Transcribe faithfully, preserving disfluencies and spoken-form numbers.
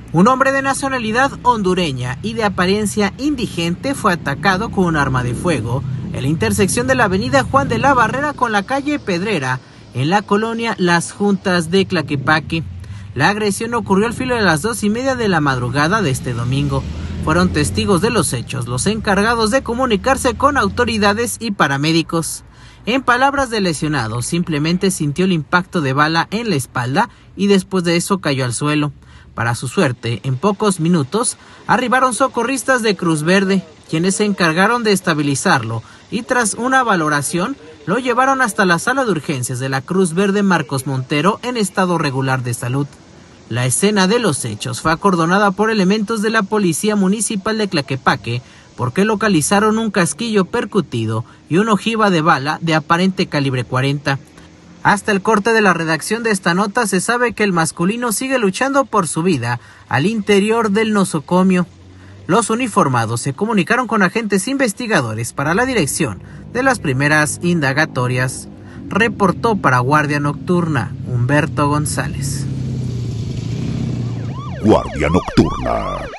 Un hombre de nacionalidad hondureña y de apariencia indigente fue atacado con un arma de fuego en la intersección de la avenida Juan de la Barrera con la calle Pedrera, en la colonia Las Juntas de Tlaquepaque. La agresión ocurrió al filo de las dos y media de la madrugada de este domingo. Fueron testigos de los hechos los encargados de comunicarse con autoridades y paramédicos. En palabras del lesionado, simplemente sintió el impacto de bala en la espalda y después de eso cayó al suelo. Para su suerte, en pocos minutos arribaron socorristas de Cruz Verde, quienes se encargaron de estabilizarlo y tras una valoración lo llevaron hasta la sala de urgencias de la Cruz Verde Marcos Montero en estado regular de salud. La escena de los hechos fue acordonada por elementos de la Policía Municipal de Tlaquepaque porque localizaron un casquillo percutido y una ojiva de bala de aparente calibre cuarenta. Hasta el corte de la redacción de esta nota se sabe que el masculino sigue luchando por su vida al interior del nosocomio. Los uniformados se comunicaron con agentes investigadores para la dirección de las primeras indagatorias. Reportó para Guardia Nocturna Humberto González. Guardia Nocturna.